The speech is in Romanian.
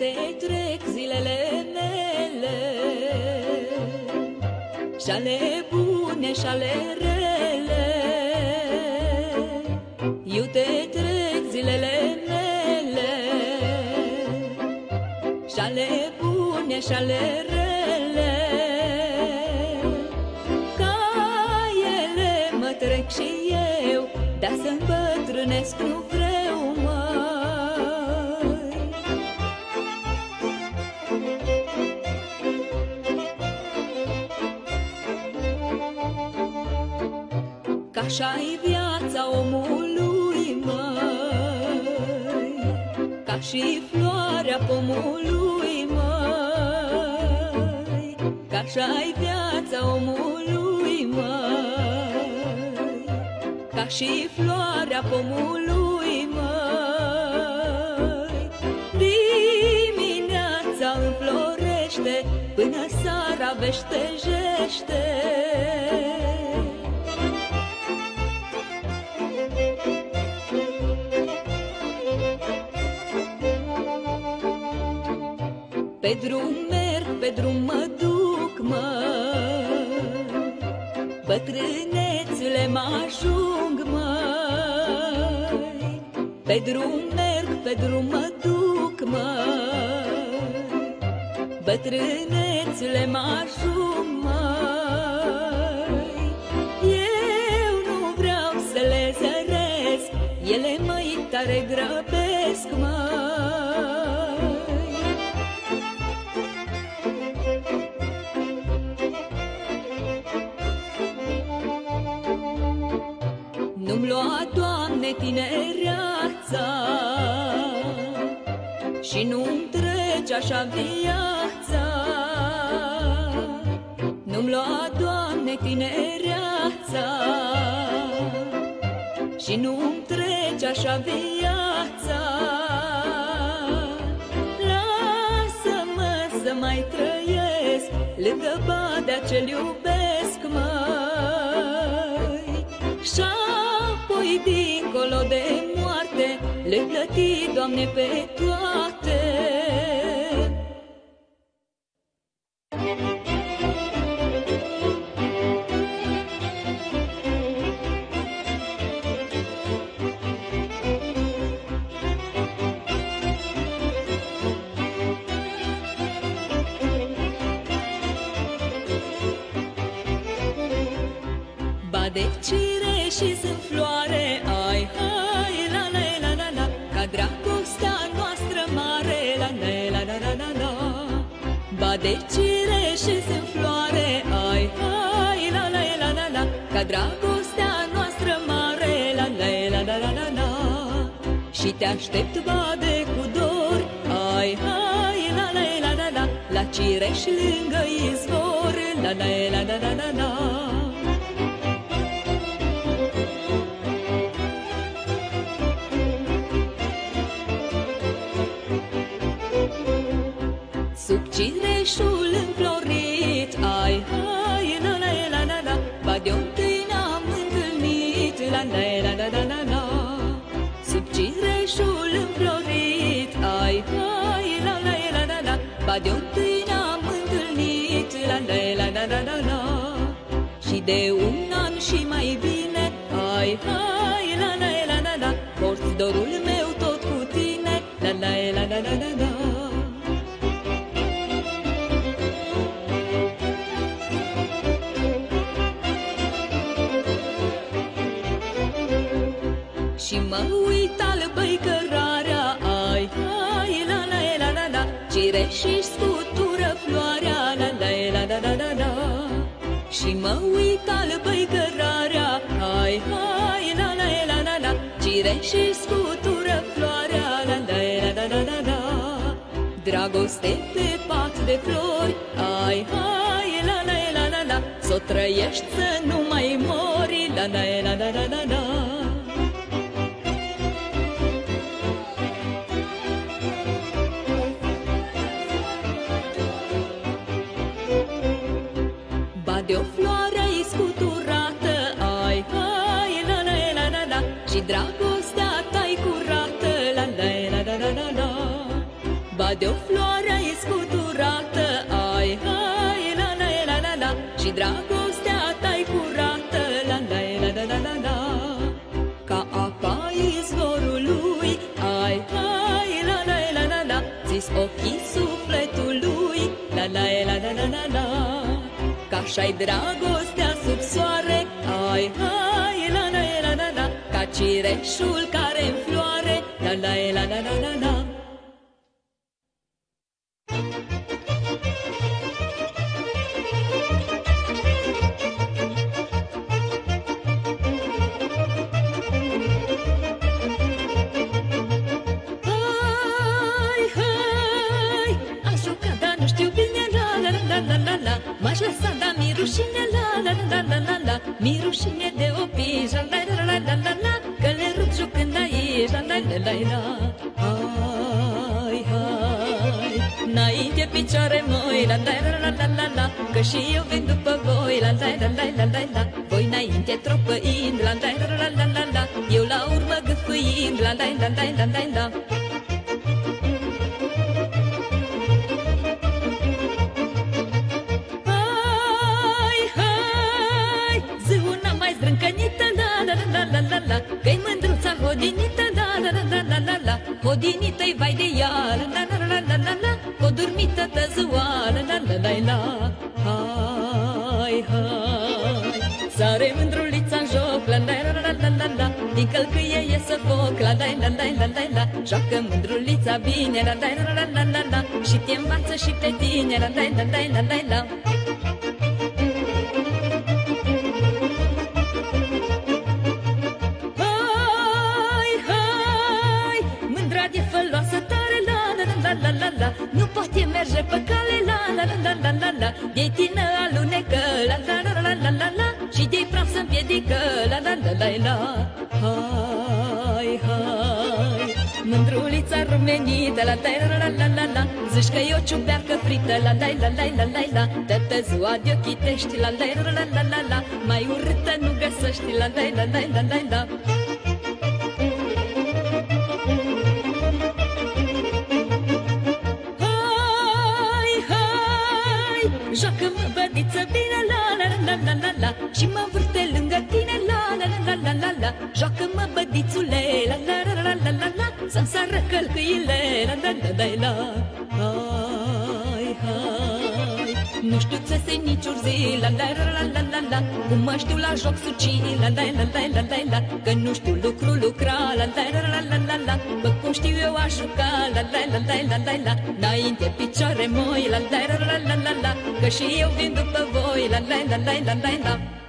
te trec zilele mele, și-ale bune și-ale rele. Eu te trec zilele mele, și-ale bune și-ale rele. Ca ele mă trec și eu, dar să îmbătrânesc nu vreau, măi. Ca-așa-i viața omului, măi, ca și floarea pomului, măi. Ca-așa-i viața omului, măi, ca și floarea pomului, măi. Dimineața înflorește, până seara veștejește. Pe drum merg, pe drum mă duc, măi, bătrânețule mă ajung, măi. Pe drum merg, pe drum mă duc, măi, bătrânețule mă ajung, măi. Eu nu vreau să le zăresc, ele măi tare grăbesc, măi. Nu-mi lua, Doamne, tinereața și nu-mi trece așa viața. Nu-mi lua, Doamne, tinereața și nu-mi trece așa viața. Lasă-mă să mai trăiesc lângă badea ce-l iubesc, măi. Și-apoi dincolo de moarte le-i plăti, Doamne, pe toate. De cireși sunt floare, ai, hai, la, la, la, la, la, ca dragostea noastră mare, la, la, la, la, la, la, la. Ba de cireși sunt floare, ai, hai, la, la, la, la, la, ca dragostea noastră mare, la, la, la, la, la, la, la. Și te aștept, bade, cu dor, ai, hai, la, la, la, la, la, la cireș lângă izvor, la, la, la, la, la, la, la. Sub cireșul înflorit, ai, hai, la, la, la, la, la, ba de-o întâi n-am întâlnit, la, la, la, la, la, la, la. Sub cireșul înflorit, ai, hai, la, la, la, la, la, ba de-o întâi n-am întâlnit, la, la, la, la, la, la, la. Și de un an și mai bine, ai, hai, la, la, la, la, la, porți dorul meu tot cu tine, la, la, la, la, la, la, la. Și mă uit albă-i cărarea, ai, hai, la, la, la, la, la, cireș-și scutură floarea, la, la, la, la, la, la, la. Și mă uit albă-i cărarea, ai, hai, la, la, la, la, la, cireș-și scutură floarea, la, la, la, la, la, la. Dragoste pe pat de flori, ai, hai, la, la, la, la, la, s-o trăiești să nu mai mori, la, la, la, la, la, la, la. De o floare-i scuturată, ai, hai, la, la, la, la, la, și dragostea ta-i curată, la, la, la, la, la, la, la. Ba de o floare e scuturată, ai, hai, la la la la la, și dragostea ta-i curată, la la la la la la la. Ca apa izvorului, ai, hai, la la la la la, ți-s ochii sufletului, la la la la la la la. Ca așa-i dragostea sub soare, ai, hai, la la la la la, ca cireșul care înfloare, la la la la la la la. M-aș lăsa, dar mi rușine, la la la la la la. Mi rușine de opinja, la la la la la la, că le rup jucând aici, la la la la la. Hai, hai, înainte picioare moi, la la la la la la la, că și eu vin după voi, la la la la la la la. Voi înainte tropăind, la la la la la la la, eu la urmă gâfâind, la la la la la la la. Că-i mândruța hodinită, la la la la la la la, hodinită-i vai de ea, la la la la la la la, hodurmită tăzăoară, la la la la. Hai, hai, sare mândrulița-n joc, la la la la la la la, din călcâie iese foc, la la la la la la la. Joacă mândrulița bine, la la la la la la la, și te învață și pe tine, la la la la la la la. La la la, nu poate merge pe cale, la la la la la la la, de-i tină alunecă, la la la la la la la, și de-i praf să împiedică, la la la la la. Hai, hai, mândrulița rumenită, la la la la la la la, zici că e o ciupercă frită, la la la la la la la, toată ziua de ochitești, la la la la la la la, mai urâtă nu găsești, la la la la la la la. Joacă-mă, bădiță, bine, la la la la la la, și mă învârte lângă tine, la la la la la la. Joacă-mă, bădițule, la la la la la la la, să-mi sară călcâile, la la la la la. Hai, hai, nu știu țese nici urzi, la la la la la la, cum mă știu la joc suci, la la la la la la la, că nu știu lucru lucra, la la la la la la la, bă, cum știu eu a juca, la la la la la la la, înainte picioare moi, la la la la la la la, că și eu vin după voi, la la la la la la la.